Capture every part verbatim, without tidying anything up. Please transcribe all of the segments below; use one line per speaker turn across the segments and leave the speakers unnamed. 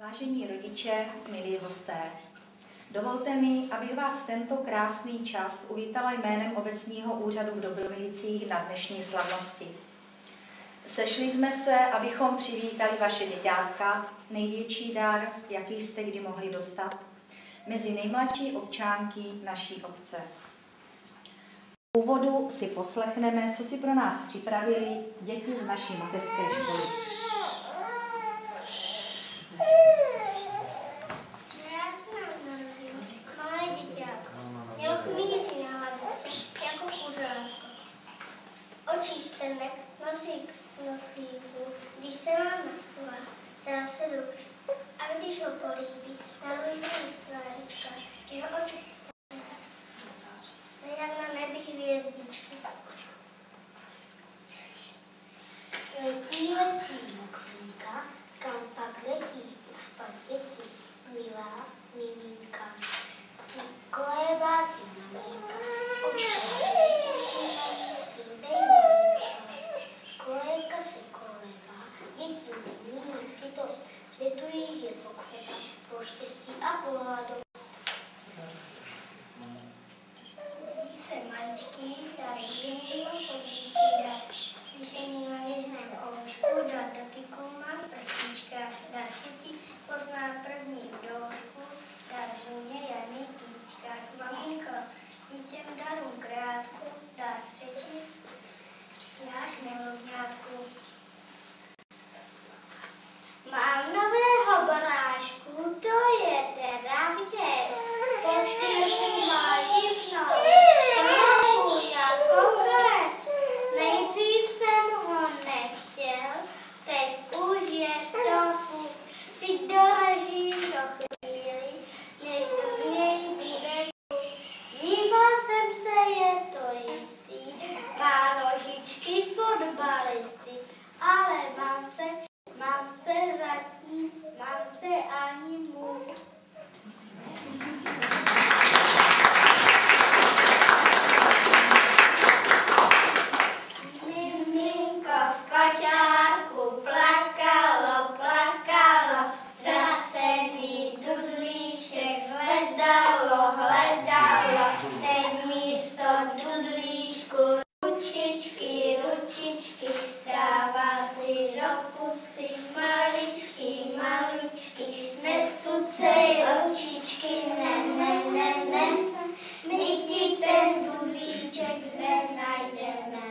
Vážení rodiče, milí hosté, dovolte mi, abych vás v tento krásný čas uvítala jménem Obecního úřadu v Dobromilicích na dnešní slavnosti. Sešli jsme se, abychom přivítali vaše děťátka, největší dar, jaký jste kdy mohli dostat, mezi nejmladší občánky naší obce. V úvodu si poslechneme, co si pro nás připravili děti z naší mateřské školy.
Očí strnek, nosí knoflíku, když se má naspívá, dá se dobře. A když ho políbí, na různých tvářičkách, jeho oči se jak na nebi hvězdičky. Letí, letí mokrýka, kam pak letí uspat děti, milá miminka. Kolébá ti maminka, oči Kolejka se kolébá, děti miminky dost, světu jich je pokreba, pro štěstí a pro radost. Když se maličký, dají jiný podíčky dát, když se ním věřném oušku, dát dotyku mám prstíčka, dát chutí, pozná první doušku, dát vůně janý kytička. Maminko, když jsem daru krátku, dát přečíst, náš milovňátku. Mám nového barášku, to je teda věc. Poštěl si má divnou, slovu jako klec. Nejdřív jsem ho nechtěl, teď už je to furt. Byť doleží do chvíli, než z něj bude furt. Díval jsem se, je to jistý, má nožičky fotbalisty, ale mamce, mamce zatím, mamce ani můj. Miminko v koťárku plakalo, plakalo, ztracený dudlíček hledalo, hledalo, teď místo dudlíčku ručičky, ručičky, dává si do pusy maličky, maličky, necucej očičky, ne, ne, ne, ne, my ti ten dudlíček zde najdeme.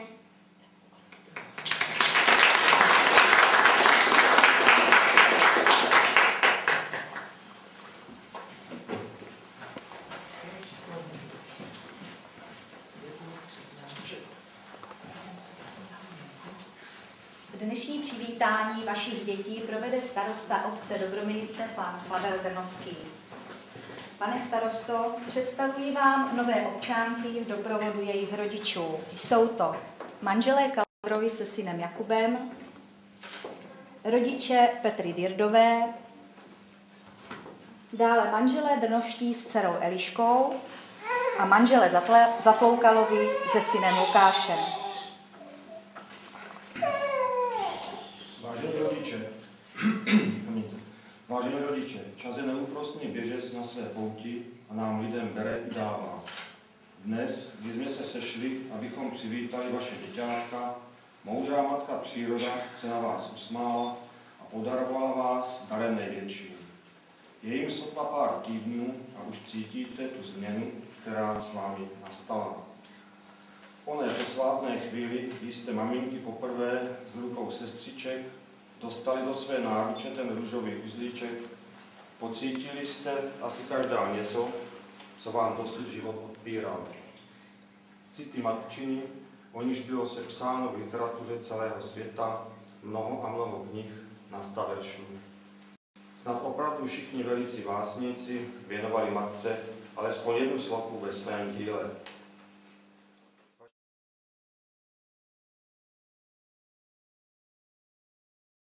Dnešní přivítání vašich dětí provede starosta obce Dobromilice pan Pavel Drnovský. Pane starosto, představuji vám nové občánky v doprovodu jejich rodičů. Jsou to manželé Kaldrovi se synem Jakubem, rodiče Petry Dirdové, dále manželé Drnovští s dcerou Eliškou a manželé Zatloukalovi se synem Lukášem.
Vážení rodiče, vážení rodiče, čas je neúprosný běžec na své pouti a nám lidem bere i dává. Dnes, když jsme se sešli, abychom přivítali vaše děťátka, moudrá matka příroda se na vás usmála a podarovala vás darem největším. Je jim sotva pár týdnů a už cítíte tu změnu, která s vámi nastala. V oné posvátné chvíli, kdy jste maminky poprvé s rukou sestřiček dostali do své náruče ten růžový uzlíček, pocítili jste asi každá něco, co vám dosud život odpíral. City matčiny, o níž bylo sepsáno v literatuře celého světa mnoho a mnoho knih na sta veršů. Snad opravdu všichni velicí básníci věnovali matce alespoň jednu sloku ve svém díle.